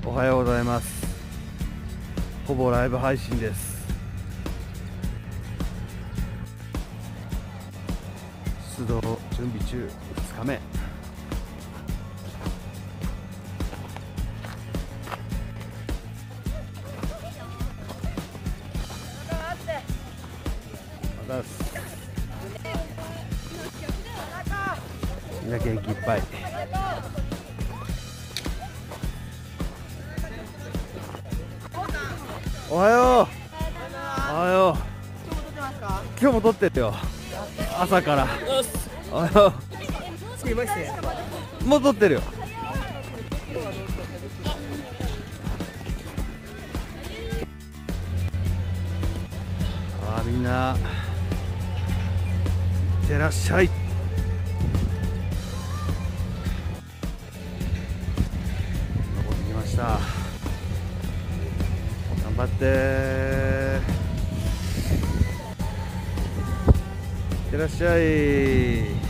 おはようございます。ほぼライブ配信です。出動準備中2日目。みんな元気いっぱい。おはよう。おはよう。今日も撮ってるよ。朝から。おはよう。もう撮ってるよ。みんな。いってらっしゃい。登ってきました。頑張って。いってらっしゃい。